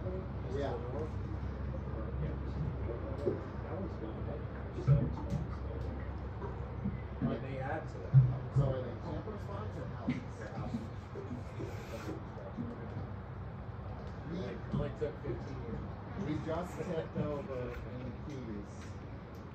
Yeah. But they add to that. So are they camper spots or houses? Their house. We, It only took 15 years. we just tipped over in the Keys.